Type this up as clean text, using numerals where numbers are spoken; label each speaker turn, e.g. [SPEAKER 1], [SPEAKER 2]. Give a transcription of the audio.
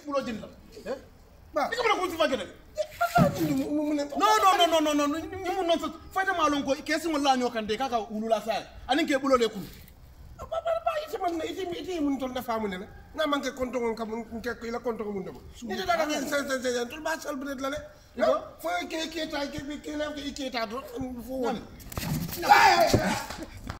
[SPEAKER 1] bulo jindal
[SPEAKER 2] ba
[SPEAKER 1] diga mala ko su fagene non ni mun non so fayda malon ko kesi ngol la nyokande kaka ulula sa anin ke bulo le kulu
[SPEAKER 2] ba ite man ite mun ton dafa mu ne la na manke konto ngon kam ke la konto mun dama ite daga sen tol ba sal bret la le fo ke ta ke la ke ta do fo won